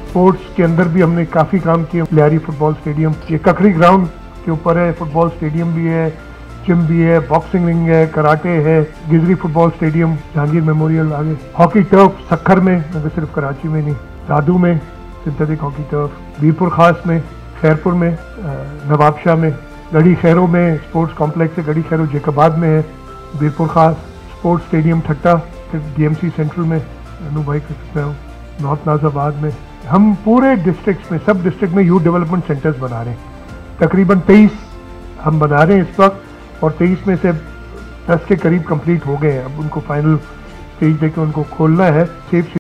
Sports के अंदर भी हमने काफ़ी काम किया। लियारी फुटबॉल स्टेडियम, ये ककड़ी ग्राउंड के ऊपर है, फुटबॉल स्टेडियम भी है, जिम भी है, बॉक्सिंग रिंग है, कराटे है। Gizri football stadium, Jahangir memorial आगे। हॉकी टर्फ सक्खर में, अगर सिर्फ कराची में नहीं, दादू में सिंथेटिक हॉकी टर्फ, बीरपुर खास में, खैरपुर में, नवाबशाह में, गढ़ी खैरों में स्पोर्ट्स कॉम्प्लेक्स है, गढ़ी खैरों जैकबाद में है, बीरपुर खास स्पोर्ट्स स्टेडियम ठट्टा, फिर डीएमसी सेंट्रल में अनु भाई कह सकता हूँ, नॉर्थ नाजाबाद में। हम पूरे डिस्ट्रिक्ट्स में, सब डिस्ट्रिक्ट में यूथ डेवलपमेंट सेंटर्स बना रहे हैं। तकरीबन 23 हम बना रहे हैं इस वक्त, और 23 में से 10 के करीब कंप्लीट हो गए हैं। अब उनको फाइनल स्टेज देकर उनको खोलना है। सेफ